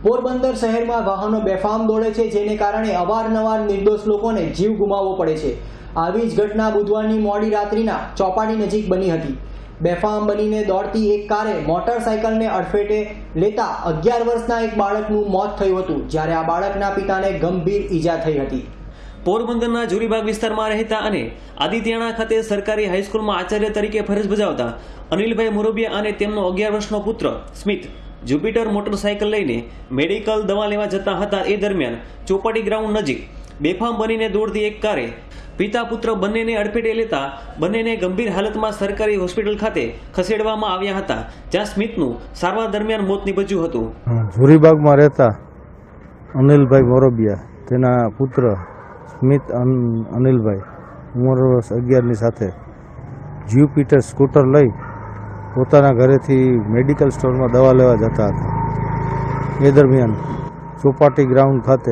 પોરબંદર શહેરમાં વાહનો બેફામ દોડે છે, જેને કારણે અવારનવાર નિર્દોષ લોકોને જીવ ગુમાવવો પડે છે। આવી જ ઘટના બુધવારની મોડી રાત્રિના ચોપાટી નજીક બની હતી। બેફામ બનીને દોડતી એક કારે મોટરસાયકલને અડફેટે લેતા 11 વર્ષના એક બાળકનું મોત થયું હતું, જ્યારે આ બાળકના પિતાને ગંભીર ઈજા થઈ હતી। પોરબંદરના જુરીબાગ વિસ્તારમાં રહેતા અને આદિત્યાણા ખાતે સરકારી હાઈસ્કૂલમાં આચાર્ય તરીકે ફરજ બજાવતા અનિલભાઈ મોરબિયા અને તેમનો 11 વર્ષનો પુત્ર સ્મિત જુપિટર મોટરસાયકલ લઈને મેડિકલ દવા લેવા જતા હતા। એ દરમિયાન ચોપાટી ગ્રાઉન્ડ નજીક બેફામ બનીને દોડતી એક કારે પિતા પુત્ર બંનેને અડફેટે લેતા બંનેને ગંભીર હાલતમાં સરકારી હોસ્પિટલ ખાતે ખસેડવામાં આવ્યા હતા, જ્યાં સ્મિતનું સારવાર દરમિયાન મોત નીપજ્યું હતું। જુરીબાગમાં રહેતા અનિલભાઈ મોરબિયા તેના પુત્ર સ્મિત અનિલભાઈ ઉંમર વર્ષ 11ની સાથે જ્યુપિટર સ્કૂટર લઈ પોતાના ઘરેથી મેડિકલ સ્ટોરમાં દવા લેવા જતા હતા। એ દરમિયાન ચોપાટી ગ્રાઉન્ડ ખાતે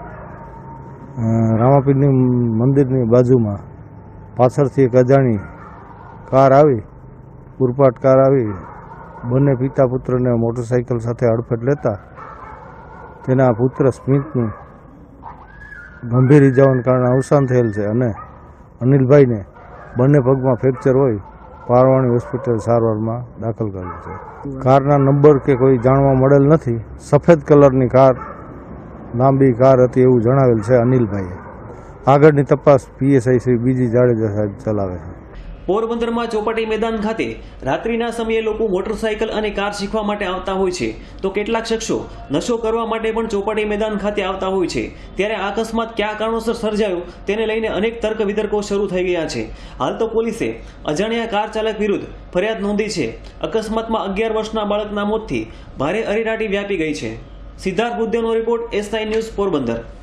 રામાપીરની મંદિરની બાજુમાં પાછળથી એક અજાણી કાર આવી પૂરપાટ કાર આવી બંને પિતા પુત્રને મોટરસાઇકલ સાથે અડફેટ લેતા તેના પુત્ર સ્મિતનું ગંભીર ઇજાઓને કારણે અવસાન થયેલ છે અને અનિલભાઈને બંને પગમાં ફ્રેક્ચર હોય પારવાણી હોસ્પિટલ સારવારમાં દાખલ કરેલ છે। કારના નંબર કે કોઈ જાણવા મળેલ નથી। સફેદ કલરની કાર લાંબી કાર હતી એવું જણાવેલ છે અનિલભાઈએ। આગળની તપાસ પીએસઆઈ શ્રી બીજી જાડેજા સાહેબ ચલાવે છે। પોરબંદરમાં ચોપાટી મેદાન ખાતે રાત્રિના સમયે લોકો મોટરસાયકલ અને કાર શીખવા માટે આવતા હોય છે, તો કેટલાક શખ્સો નશો કરવા માટે પણ ચોપાટી મેદાન ખાતે આવતા હોય છે। ત્યારે આ અકસ્માત કયા કારણોસર સર્જાયો તેને લઈને અનેક તર્ક વિતર્કો શરૂ થઈ ગયા છે। હાલ તો પોલીસે અજાણ્યા કાર ચાલક વિરુદ્ધ ફરિયાદ નોંધી છે। અકસ્માતમાં 11 વર્ષના બાળકના મોતથી ભારે અરેરાટી વ્યાપી ગઈ છે। સિદ્ધાર્થ બુદ્ધેનો રિપોર્ટ, SI ન્યૂઝ, પોરબંદર।